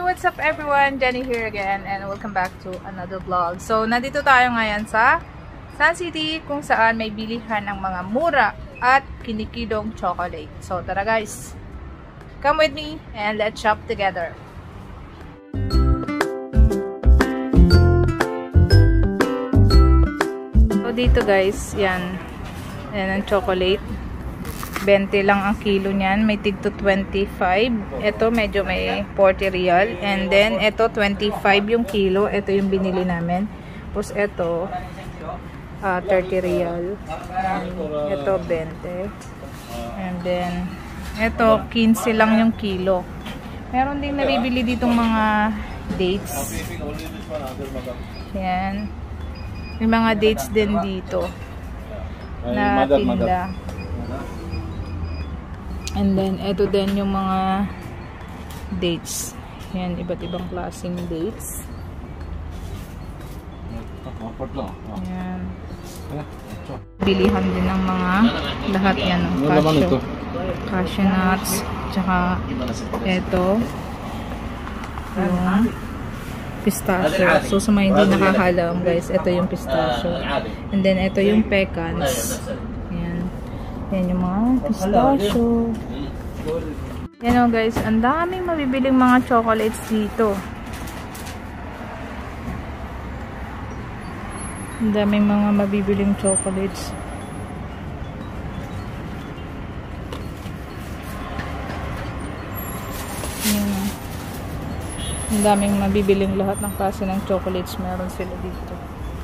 what's up everyone? Jenny here again and welcome back to another vlog. So, nandito tayo ngayon sa Sun City kung saan may bilihan ng mga mura at kinikidong chocolate. So, tara guys! Come with me and let's shop together. So, dito guys, yan ang chocolate. 20 lang ang kilo niyan. May tig to 25. Ito medyo may 40 real. And then, ito 25 yung kilo. Ito yung binili namin. Tapos ito, 30 real. And ito 20. And then, ito 15 lang yung kilo. Meron din nabibili ditong mga dates. Yan. May mga dates din dito na tinda. And then, ito din yung mga dates. Yan, iba't ibang klaseng dates. Yan. Bilihan din ng mga lahat yan. Cashew nuts. Tsaka, ito. Yung pistachio. So, sa mga hindi nakakalam, guys, ito yung pistachio. And then, ito yung pecans. Yan yung mga pistachio. Yan o guys, ang daming mabibiling mga chocolates dito. Ang daming mga mabibiling chocolates. Yan o. Ang daming mabibiling lahat ng klase ng chocolates meron sila dito.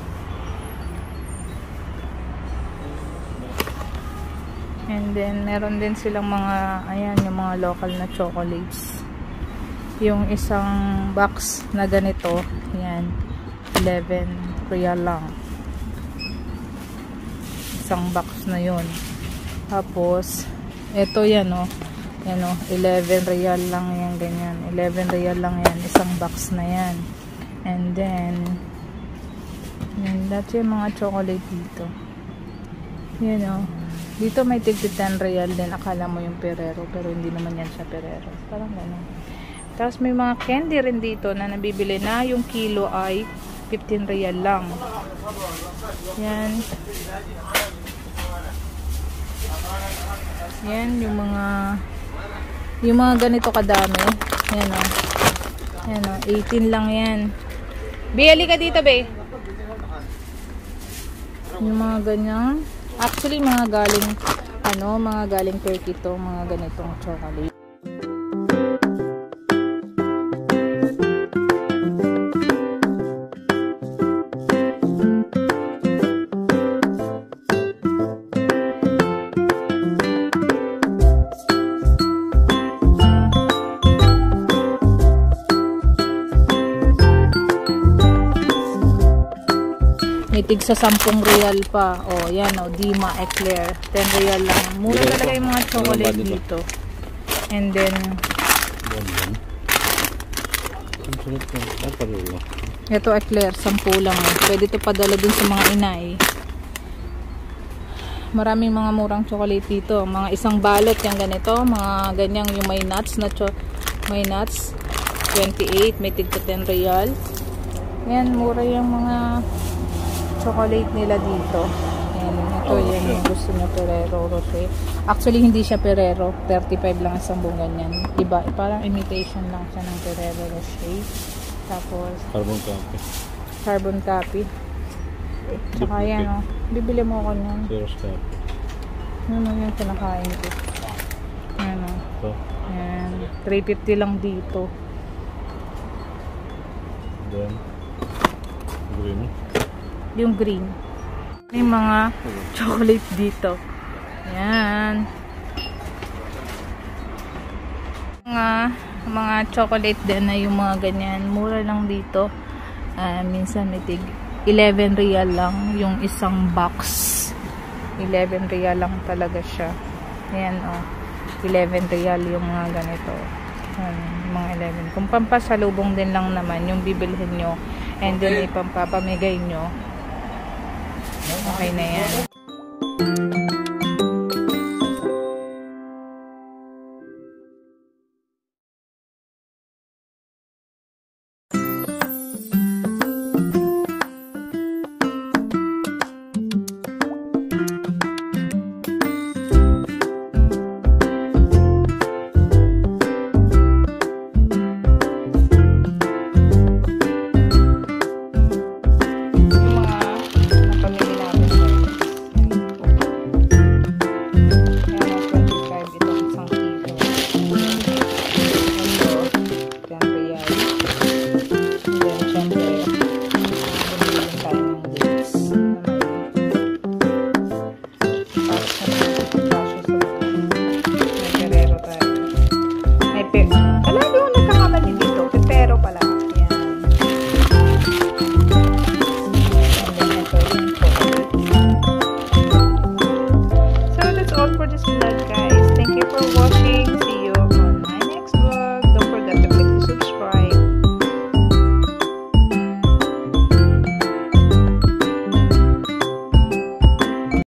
And then, meron din silang mga, ayan, yung mga local na chocolates. Yung isang box na ganito, ayan, 11 real lang. Isang box na yun. Tapos, eto yan, oh. Yan, oh, 11 real lang yan, ganyan. 11 real lang yan, isang box na yan. And then, yan, dati yung mga chocolate dito. Yan, oh. Dito may tig 10 real din. Akala mo yung Ferrero. Pero hindi naman yan siya Ferrero. Parang gano'n. Tapos may mga candy rin dito na nabibili na yung kilo ay 15 real lang. Yan. Yan yung mga ganito kadami. Yan o. Yan o. 18 lang yan. Bili ka dito, be. Yung mga ganyan. Actually, mga galing Turkey to, mga ganitong chocolate. Tig sa 10 real pa. Oh, yan oh, Dima Eclair. 10 real lang. Mura talaga yung mga chocolate dito. And then ito Eclair, 10 lang. Pwede ito padala dun sa mga inay. Maraming mga murang chocolate dito. Mga isang balot yung ganito. Mga ganyang yung may nuts na may nuts. 28. May tig 10 real. Yan, mura yung mga chocolate nila dito. Ayan, ito yan yung gusto nyo, Ferrero Rocher. Actually, hindi siya Ferrero. 35 lang isang bunga niyan. Diba? Parang imitation lang siya ng Ferrero Rocher. Tapos, carbon copy. Tsaka yan, o. Bibili mo ako niyan. Ano yung pinakain ko. Ayan, o. Ayan. 350 lang dito. Then, green. Yung green. May mga chocolate dito. Yan. Mga chocolate din na yung mga ganyan. Mura lang dito. Minsan may tig 11 real lang yung isang box. 11 real lang talaga siya. Ayan oh. 11 real yung mga ganito. Mga 11. Kung pampasalubong din lang naman yung bibilhin nyo and then ipampapamigay nyo. Okay na yan.